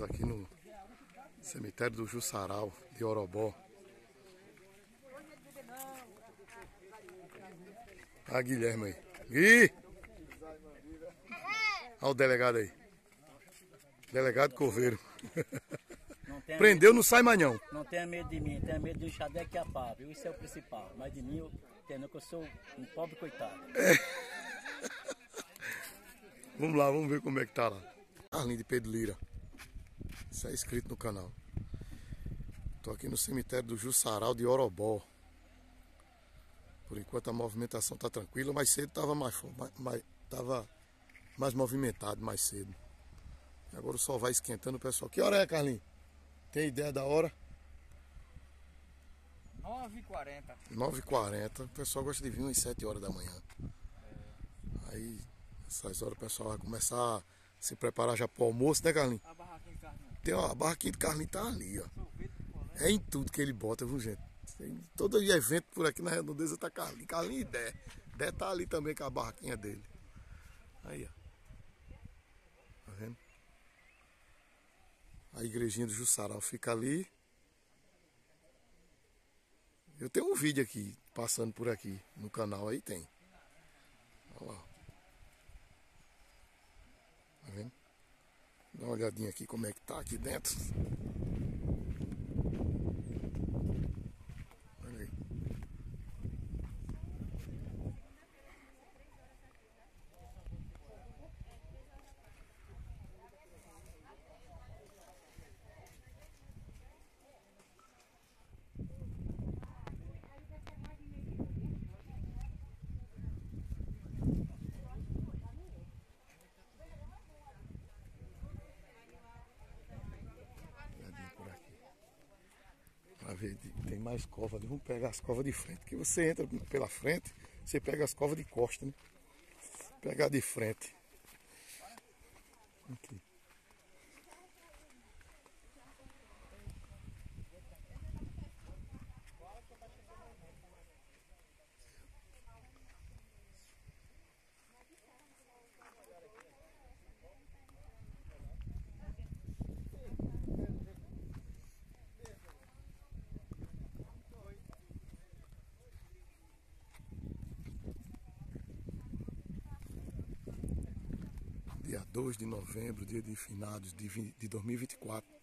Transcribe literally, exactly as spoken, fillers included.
aqui no cemitério do Jussaral de Orobó. Ah, Guilherme aí. Gui! Olha o delegado aí. Delegado Coveiro. Não Prendeu, medo, não sai mais não. Não tenha medo de mim, tenha medo de um Xadeque e a pá, viu? Isso é o principal. Mas de mim eu entendo que eu sou um pobre coitado. É. Vamos lá, vamos ver como é que tá lá. Carlinho de Pedro Lira. Isso é inscrito no canal. Tô aqui no cemitério do Jussaral de Orobó. Por enquanto a movimentação tá tranquila, mais cedo tava mais, mais, tava mais movimentado mais cedo. Agora o sol vai esquentando o pessoal. Que hora é, Carlinhos? Tem ideia da hora? nove e quarenta. nove e quarenta. O pessoal gosta de vir às sete horas da manhã. Aí, essas horas o pessoal vai começar a se preparar já pro almoço, né, Carlinhos? A barraquinha de Carlinhos. Tem, ó, a barraquinha de Carlinhos tá ali, ó. É em tudo que ele bota, viu, gente? Tem todo evento por aqui na redondeza tá Carlinhos. Carlinhos e Dé. Dé tá ali também com a barraquinha dele. Aí, ó. Tá vendo? A igrejinha do Jussaral fica ali. Eu tenho um vídeo aqui, passando por aqui, no canal aí tem. Olha lá. Tá vendo? Dá uma olhadinha aqui como é que tá aqui dentro. Olha aí. Por aqui. Pra ver, tem mais cova ali. Vamos pegar as covas de frente. Que você entra pela frente, você pega as covas de costa, né? Pegar de frente. Aqui. Dia dois de novembro, dia de finados de dois mil e vinte e quatro.